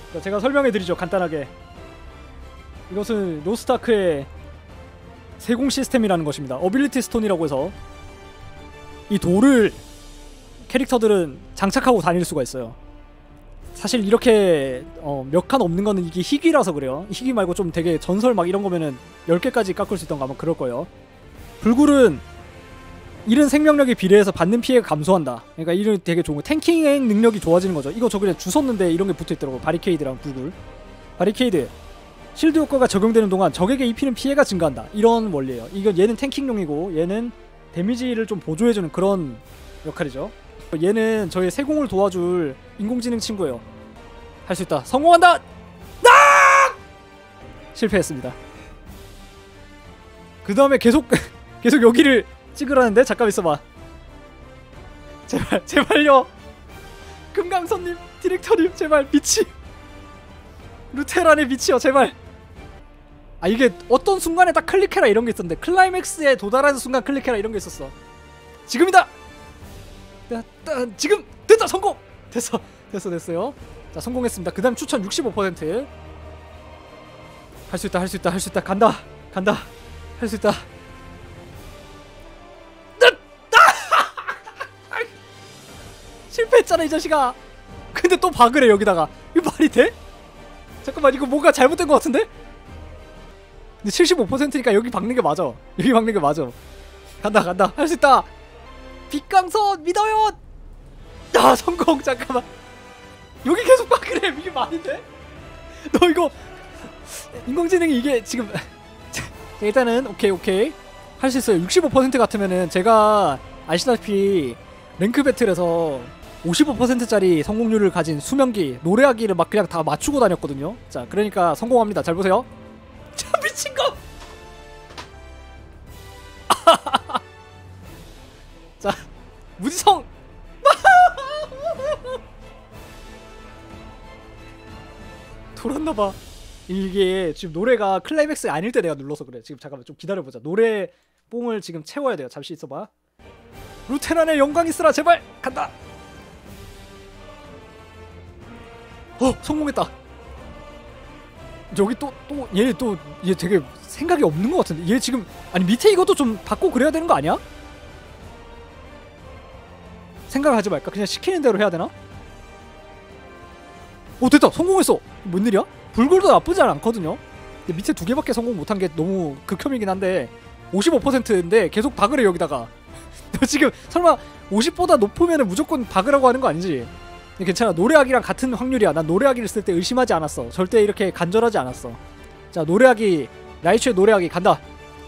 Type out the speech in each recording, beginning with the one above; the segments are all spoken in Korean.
자, 제가 설명해드리죠. 간단하게. 이것은 로스트아크의 세공 시스템이라는 것입니다. 어빌리티 스톤이라고 해서 이 돌을 캐릭터들은 장착하고 다닐 수가 있어요. 사실 이렇게 몇 칸 없는 거는 이게 희귀라서 그래요. 희귀 말고 좀 되게 전설 막 이런 거면은 10개까지 깎을 수 있던가 아마 그럴 거예요. 불굴은 잃은 생명력에 비례해서 받는 피해가 감소한다. 그러니까 이런 되게 좋은 거. 탱킹 능력이 좋아지는 거죠. 이거 저 그냥 주웠는데 이런 게 붙어 있더라고. 바리케이드랑 불굴. 바리케이드. 실드 효과가 적용되는 동안 적에게 입히는 피해가 증가한다. 이런 원리예요. 이건 얘는 탱킹용이고 얘는 데미지를 좀 보조해주는 그런 역할이죠. 얘는 저의 세공을 도와줄 인공지능 친구예요. 할 수 있다. 성공한다. 실패했습니다. 그 다음에 계속 여기를 찍으라는데 잠깐 있어봐. 제발요. 금강선님, 디렉터님, 제발 미치. 루테란의 미치요, 제발. 아 이게 어떤 순간에 딱 클릭해라 이런 게 있었는데 클라이맥스에 도달하는 순간 클릭해라 이런 게 있었어. 지금이다. 지금 됐다. 성공. 됐어요. 자 성공했습니다. 그 다음 추천 65%. 할 수 있다. 간다. 할 수 있다. 실패했잖아 이 자식아. 근데 또 박으래 여기다가. 이거 말이 돼? 잠깐만 이거 뭔가 잘못된 것 같은데? 근데 75%니까 여기 박는 게 맞아. 간다. 할 수 있다. 빛강선 믿어요. 아 성공. 잠깐만 여기 계속 박으래. 이게 말이 돼? 너 이거 인공지능이 이게 지금 일단은 오케이 할 수 있어요. 65% 같으면은 제가 아시다시피 랭크 배틀에서 55%짜리 성공률을 가진 수명기 노래하기를 막 그냥 다 맞추고 다녔거든요. 자 그러니까 성공합니다. 잘 보세요. 자 미친거. 자 무지성. 돌았나봐. 이게 지금 노래가 클라이맥스 아닐 때 내가 눌러서 그래. 지금 잠깐만 좀 기다려보자. 노래 뽕을 지금 채워야 돼요. 잠시 있어봐. 루테란의 영광 있으라. 제발. 간다. 성공했다. 여기 얘 되게 생각이 없는 것 같은데. 얘 지금 아니 밑에 이것도 좀 받고 그래야 되는 거 아니야? 생각하지 말까? 그냥 시키는 대로 해야 되나? 됐다. 성공했어. 뭔 일이야? 불굴도 나쁘지 않거든요. 근데 밑에 2개밖에 성공 못한 게 너무 극혐이긴 한데 55%인데 계속 박으래 여기다가. 너 지금 설마 50보다 높으면 무조건 박으라고 하는 거 아니지? 괜찮아. 노래하기랑 같은 확률이야. 난 노래하기를 쓸 때 의심하지 않았어. 절대 이렇게 간절하지 않았어. 자 노래하기 라이츠의 노래하기 간다.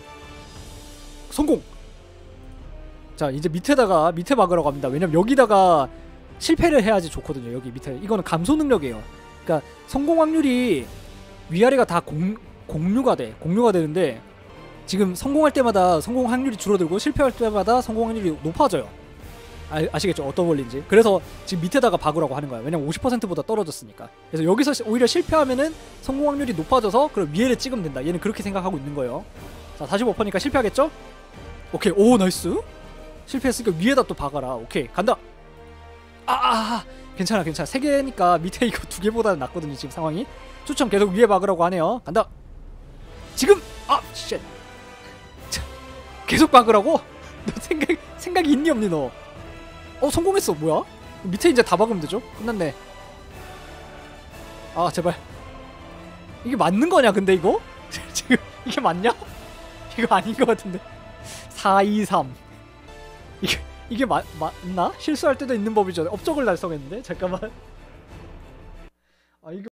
성공. 자 이제 밑에 박으라고 합니다. 왜냐면 여기다가 실패를 해야지 좋거든요. 여기 밑에 이거는 감소 능력이에요. 그러니까 성공 확률이 위아래가 다 공유가 되는데 지금 성공할 때마다 성공 확률이 줄어들고 실패할 때마다 성공 확률이 높아져요. 아시겠죠? 어떤 원리인지. 그래서 지금 밑에다가 박으라고 하는 거야. 왜냐면 50%보다 떨어졌으니까. 그래서 여기서 오히려 실패하면은 성공 확률이 높아져서 그럼 위에를 찍으면 된다. 얘는 그렇게 생각하고 있는 거예요. 자 45%니까 실패하겠죠? 오케이. 오 나이스. 실패했으니까 위에다 또 박아라. 오케이 간다. 괜찮아 3개니까 밑에 이거 2개보다는 낫거든요 지금 상황이. 추천 계속 위에 박으라고 하네요. 간다. 지금 쉣. 계속 박으라고? 너 생각이 있니 없니 너? 성공했어. 뭐야? 밑에 이제 다 박으면 되죠? 끝났네. 제발. 이게 맞는 거냐 근데 이거? 지금 이게 맞냐? 이거 아닌 것 같은데. 4, 2, 3 이게 맞나? 실수할 때도 있는 법이죠. 업적을 달성했는데? 잠깐만. 이거